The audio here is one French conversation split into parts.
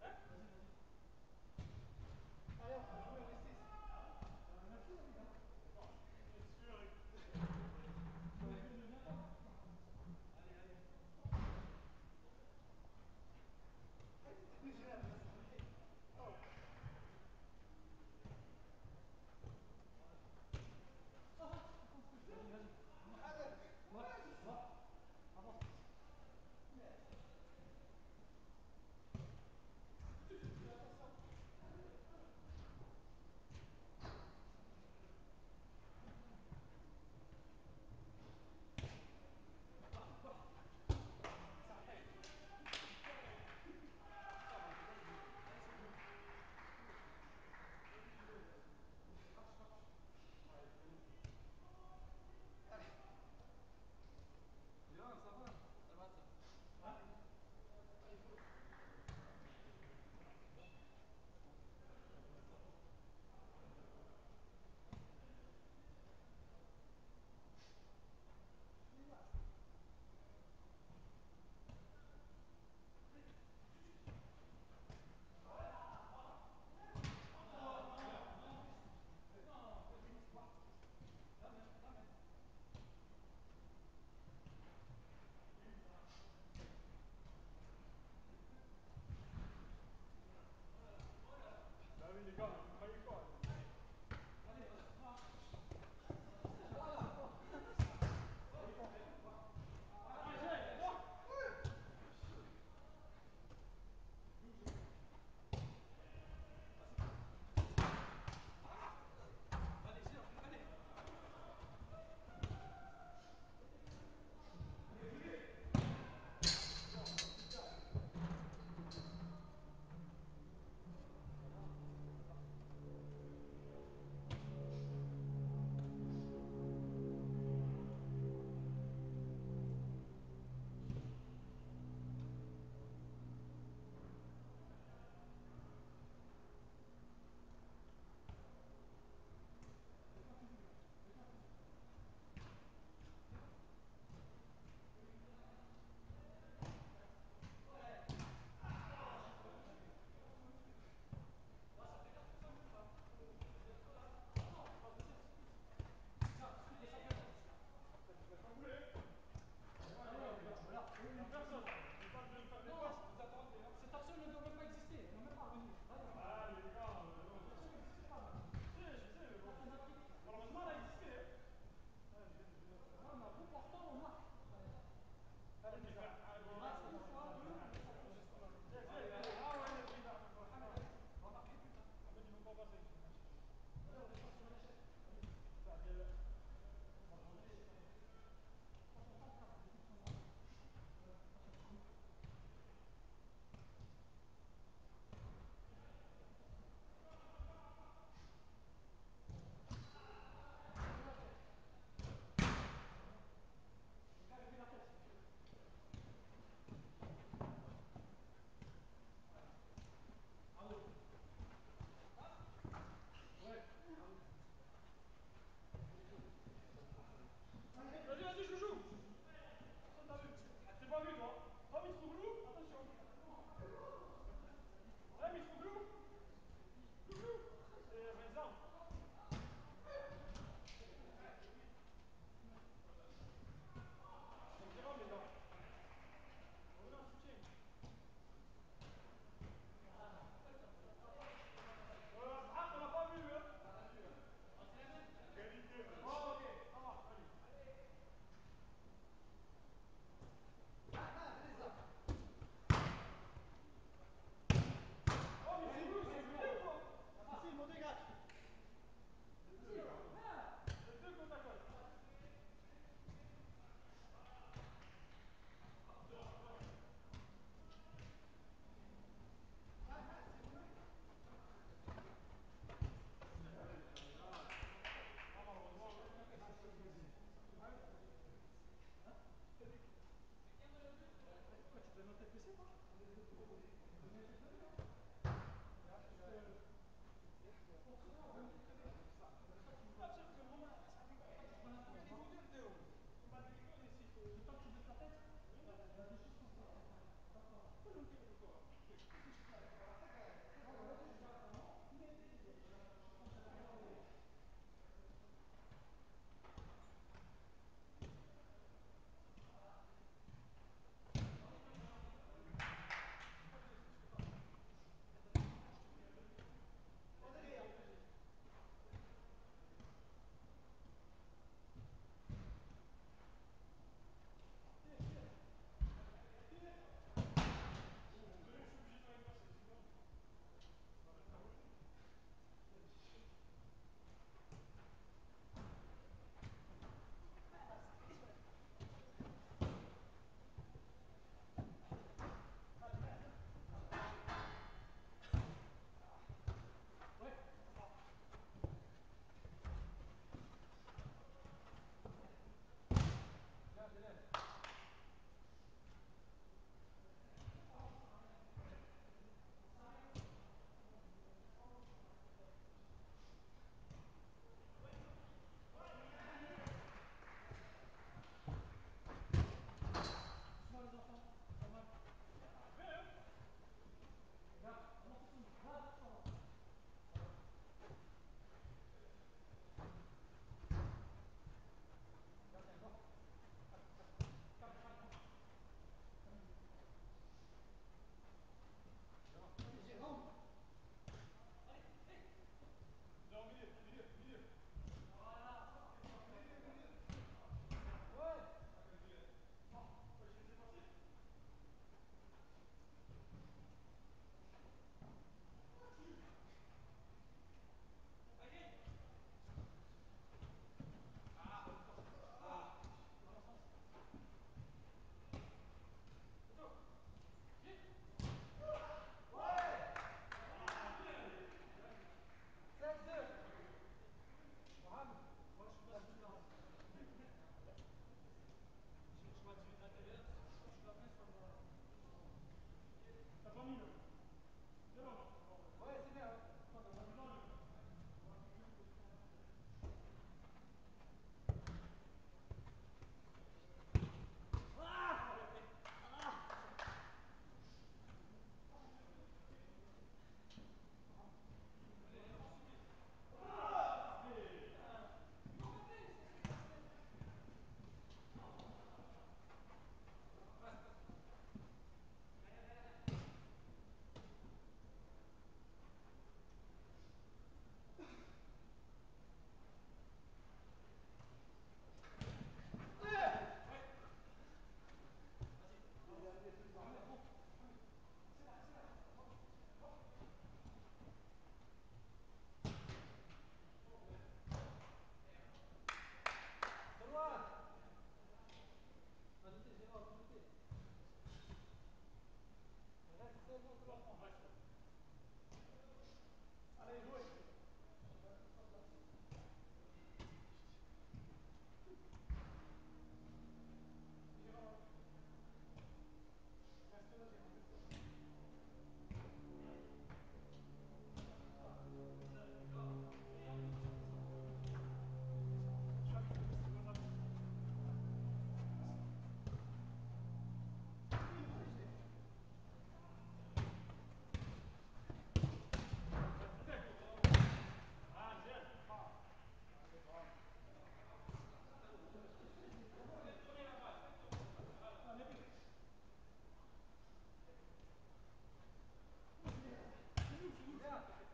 Vas-y, vas-y. Allez, on peut jouer avec 6. On a tout, les gars. Monsieur, Ouais. Viens là. allez, allez. J'ai l'impression. Oh. Vas-y, vas-y. Allez. Va, va. Avance.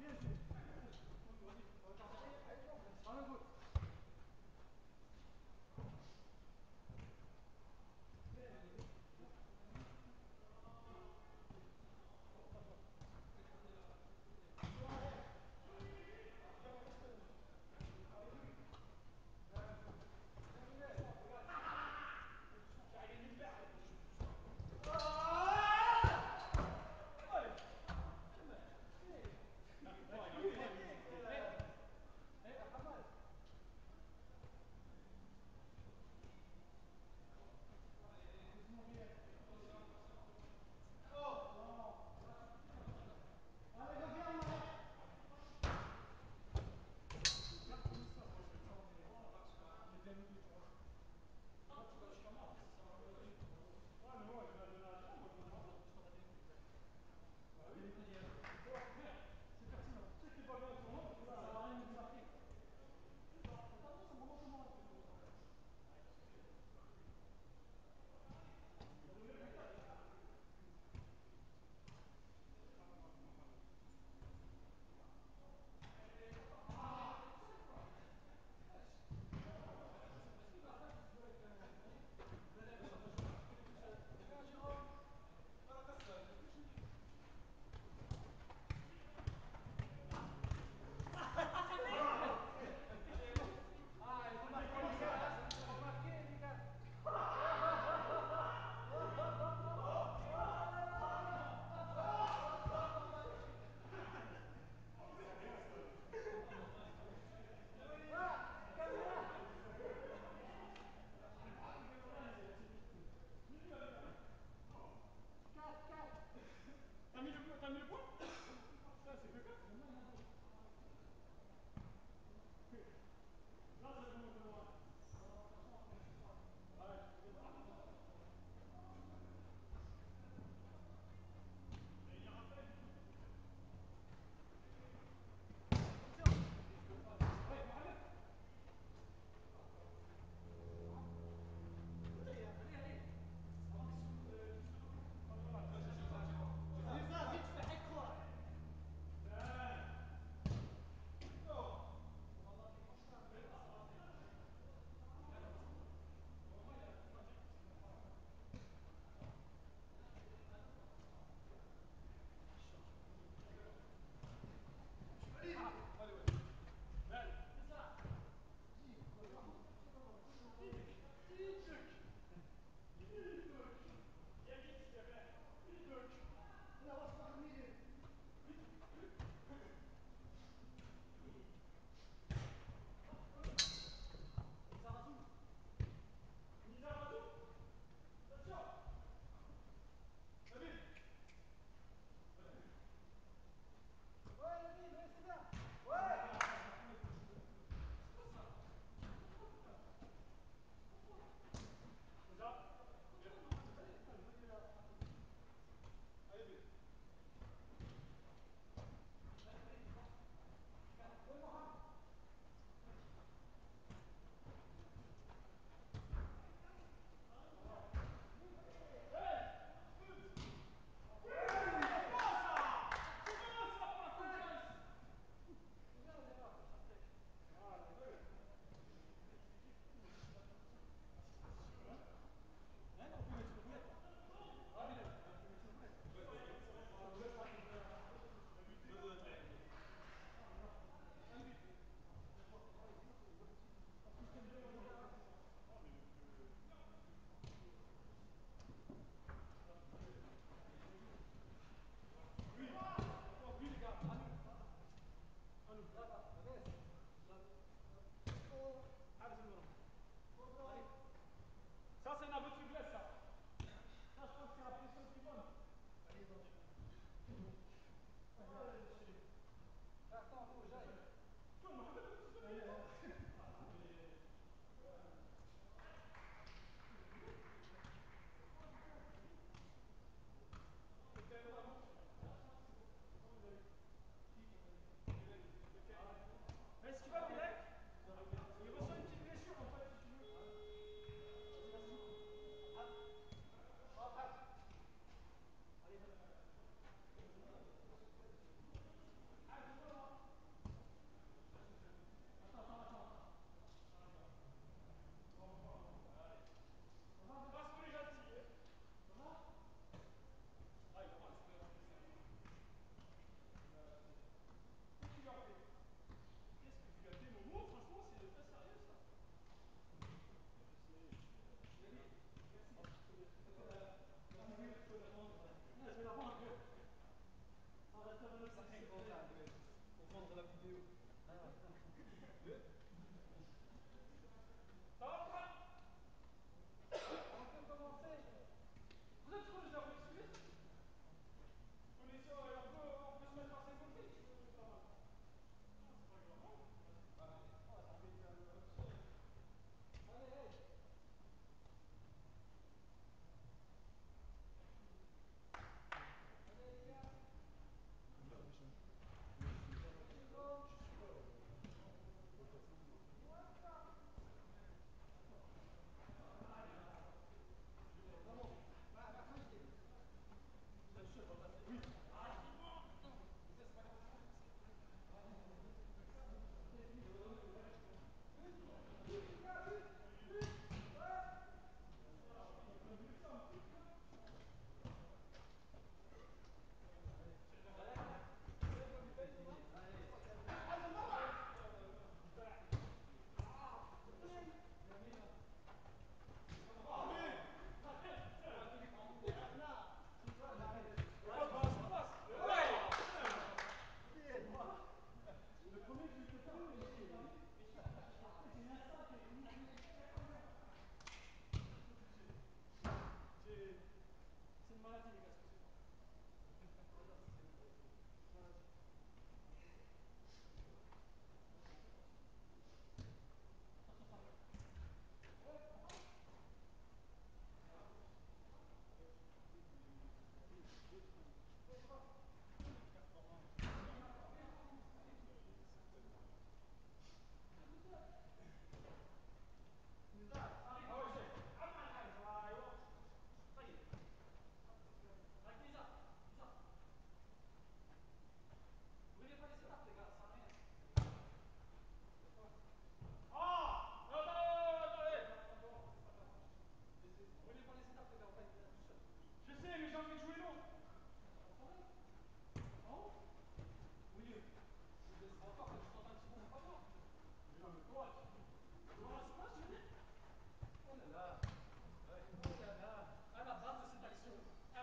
essayer. Allez, vas-y. Allez, toi, reste. À la faute. Sur l'arrière. Regarde, on reste là. Allez, Louis. Viens, Younes. Regarde. J'arrive une merde. Allez. Hamal. Doucement, Younes. Non. Allez, reviens en arrière. Regarde comme ça, moi, comme ça, on est bien aidé, tu vois. Là, tu lâches la marque, ça va mieux aller. Ouais, mais moi, je vais la jambe, moi, je vais la jambe. Bah oui. Tu vois, c'est pertinent. Tu sais que t'es pas bien en ce moment, parce que là, ça sert à rien de me marquer. C'est ça. Mais t'as vu, ça me remonte au moral, que ça va. Ça devient plus calme. Ah, pas mal. Est-ce que Nasdaq, il se joue avec un pied? Viens, Jérôme. Ah, il faut marquer, les gars. Il faut marquer, les gars. Ah, caméra. Quatre, quatre. T'as mis le point? Putain, c'est que 4. Là, ça remonte au moral. Ouais, je vais voir. Et il y a Raphaël du côté. Ouais, Mohamed. Allez, allez. Avant qu'il se retourne. Ah, voilà. Lisa, vite fait, حكوا. On va marquer comme ça. Normalement, il va dire qu'il va pas. Allez, ouais. Allez. Viens vite, s'il te plaît. هنا وسط اخر ميدل. Lizarazu. Lizarazu. Attention. Nabil. Ouais, Nabil, ouais, c'est bien. Ouais. Déjà. Bien. Allez, vas-y, à côté. Allez, Bill. Ouais, Mohamed. C'est bien la démarche, Shartek. Voilà, good. Hein, on peut mettre une roulette là. Nabil, on peut mettre une roulette. Ah, vous êtes pas tombé à un but d'écart. Un but. Parce que c'est bien, on va rester ça. Non, mais Oui, les gars, à nous. À nous. يلا انس حارس المرمى. علي ça, c'est un aveu de faiblesse, ça. Ça, je pense que c'est la pression qui monte. Allez, dans le attends nous جاي Toi, Mohamed, tu te mets. C'était un avant. Comment vous avez est-ce qu'il va, Bilek? Il ressent une petite blessure, en fait, si tu veux. واحد علي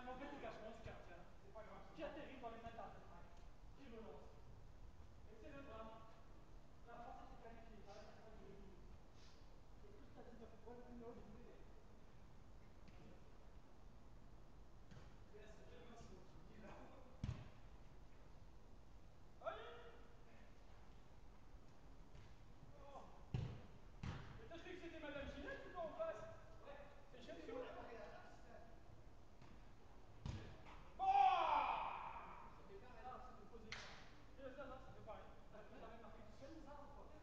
en fait, t'es cachement, tu tiens. C'est pas grave. Qui atterrit dans les mains d'Arsenal, qui relance. Et c'est le drame. La France était qualifiée avec la phase de retour. Et tout ça dit de football, on l'a oublié. Allez! Oh. Mais t'as cru que c'était Madame Ginette ou quoi en face? Ouais. C'est chez nous. Oh! Ça, c'est de poser ça. Et ça, ça fait pareil. T'as même marqué tout seul, ça ou quoi?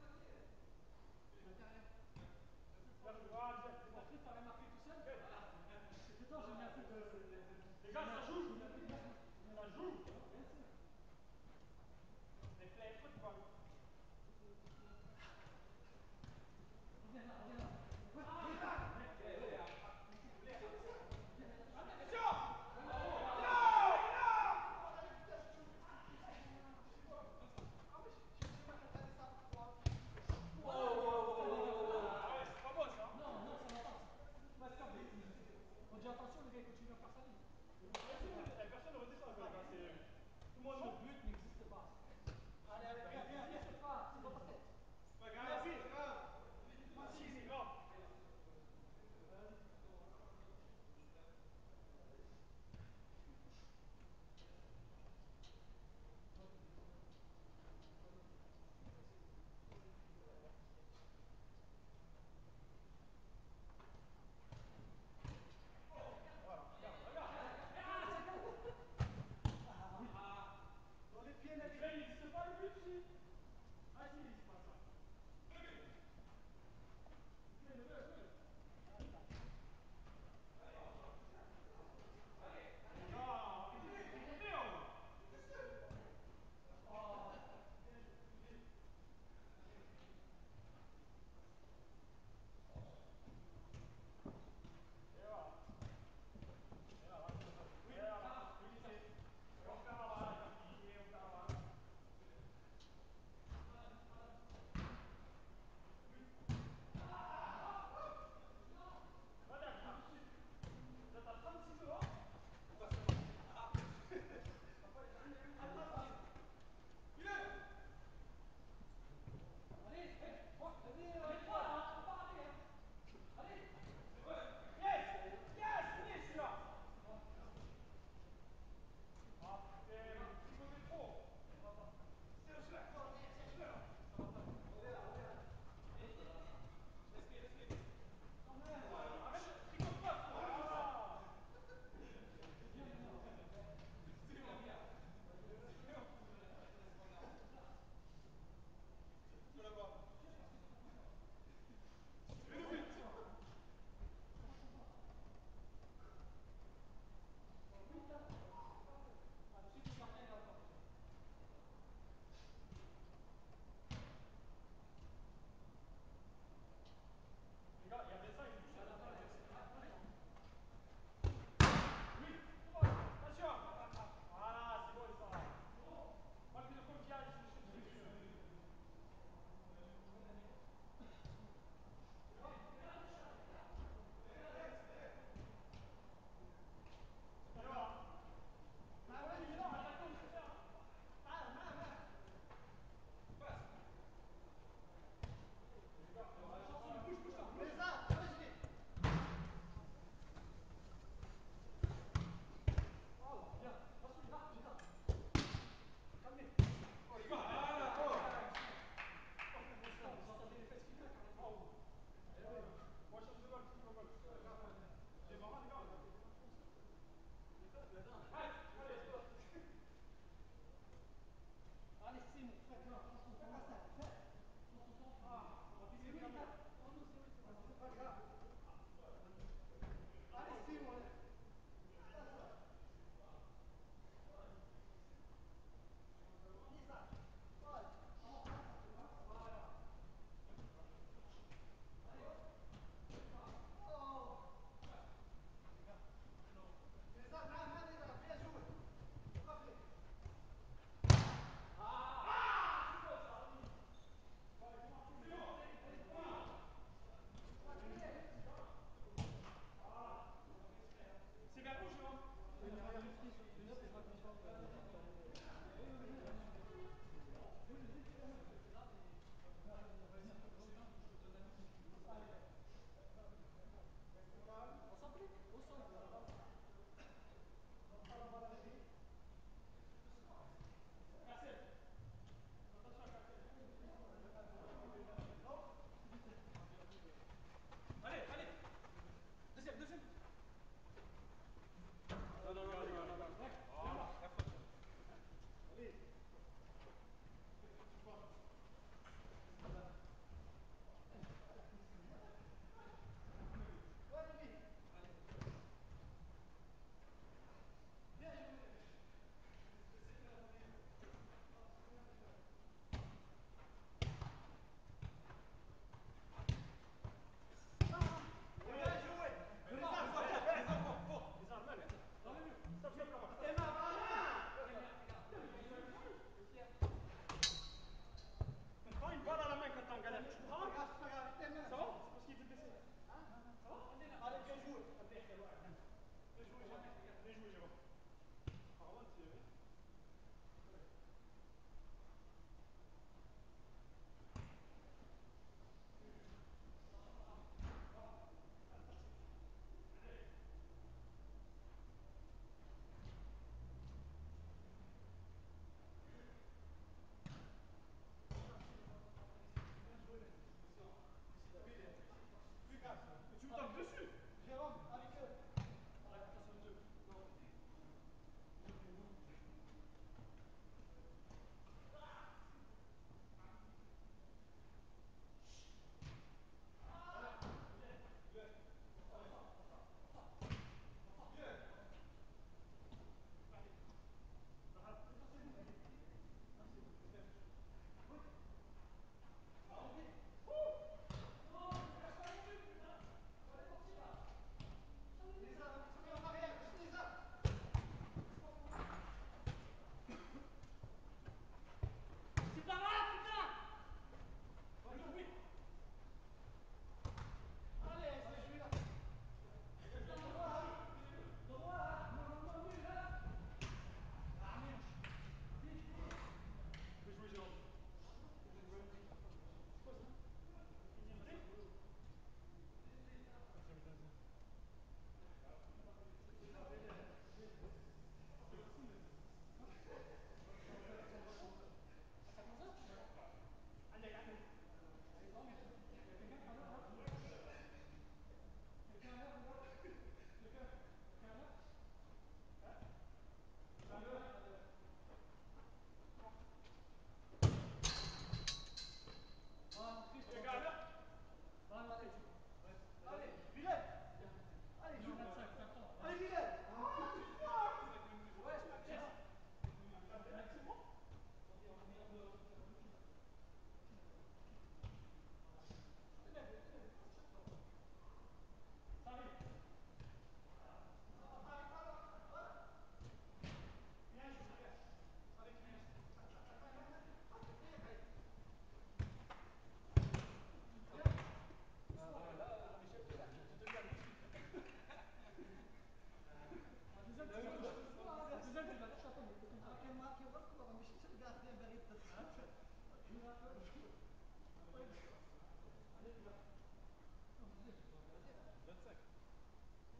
Là, je vois, c'est bon. T'as même marqué tout seul? C'est toi, j'ai mis un peu de. Les gars, ça joue! Ça joue! Bien sûr. Les play football. Reviens là, reviens là. Ah ouais, c'est pas bon ça. Non, non, ça va pas. Tu vas escaper. On dit attention, le gars il continue à faire sa ligne. Personne ne redescend encore, les gars. Tout le monde Ce monte. but n'existe pas. Allez, allez, viens, viens, viens. C'est pas dans ta tête. C'est pas grave, c'est pas grave. Si, c'est grave. Vas-y. Voilà, regarde, regarde. Dans les pieds, les Mais il n'existe pas le but, si. Ah, si, il n'existe pas ça. Le but. Les gars, arrêtez de tripoter, hein. Et voilà. Et voilà, c'est le but. Et voilà, finissez. Et on perd la balle, les gars. Et on perd la balle.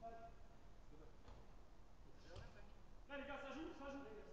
Là, les gars, ça joue, ça joue.